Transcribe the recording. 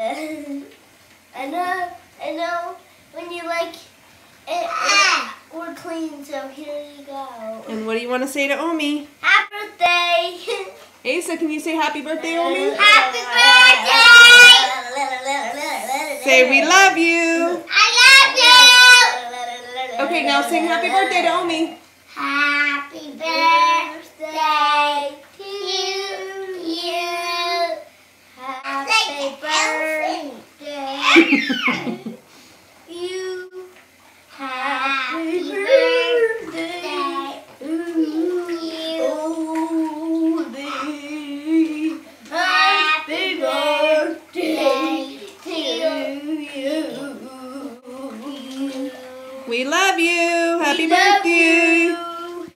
I know. When you like it, we're clean, so here you go. And what do you want to say to Omi? Happy birthday! Asa, can you say happy birthday, Omi? Happy birthday! Say we love you. I love you! Okay, now sing happy birthday to Omi. Happy birthday to you. Happy birthday.